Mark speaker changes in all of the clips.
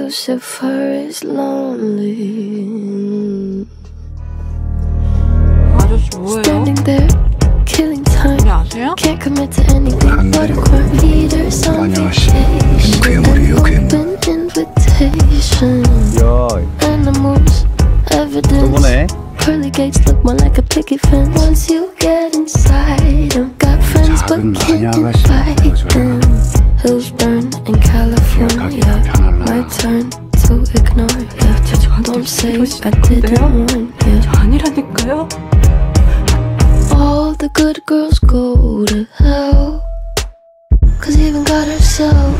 Speaker 1: Lucifer is lonely.
Speaker 2: 아저씨 뭐예요?
Speaker 1: Standing there, killing time.
Speaker 2: 안녕하세요?
Speaker 1: Can't commit to anything but a crime. Leaders on vacation. An open invitation. Animals, evidence. Pearly gates look more like a picket fence. Once you get inside, I've got friends but can't invite them. Hills burn in California. My turn to ignore you. Don't say I didn't warn you.
Speaker 2: 저 아니라니까요?
Speaker 1: All the good girls go to hell, 'cause even God herself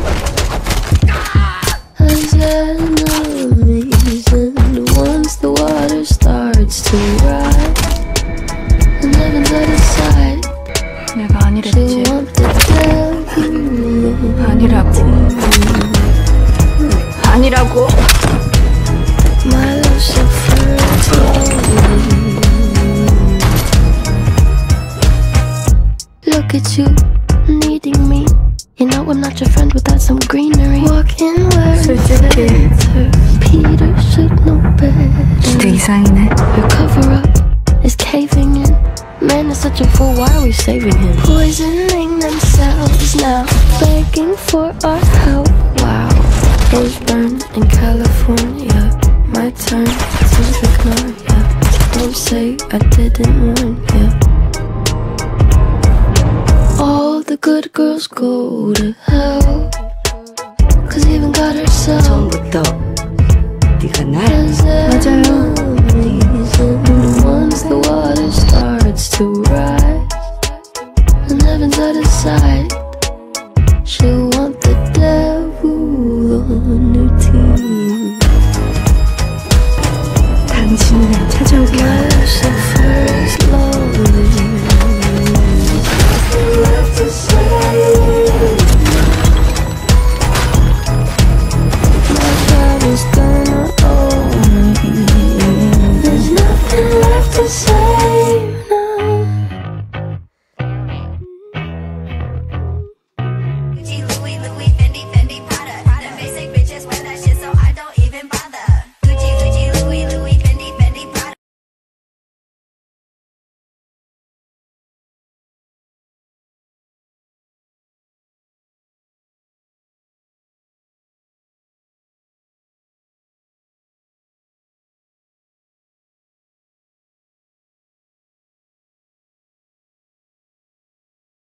Speaker 1: has enemies. And once the water starts to rise and heaven's at his side,
Speaker 2: 내가 아니랬지.
Speaker 1: she'll want to tell you
Speaker 2: 아니라고.
Speaker 1: my Lucifer is lonely. Look at you, needing me. You know I'm not your friend without some greenery. Walking where it's better. Peter should know better.
Speaker 2: 기대 이상이네.
Speaker 1: Your cover-up is caving in. Man is such a fool, why are we saving him? Poisoning themselves now, begging for our help. Wow, those burn in California. My turn to ignore ya. Don't say I didn't warn ya. All the good girls go to hell, 'cause even God herself
Speaker 2: 처음부터 네가 날
Speaker 1: has enemies. And once the water starts to rise and heaven's at his side,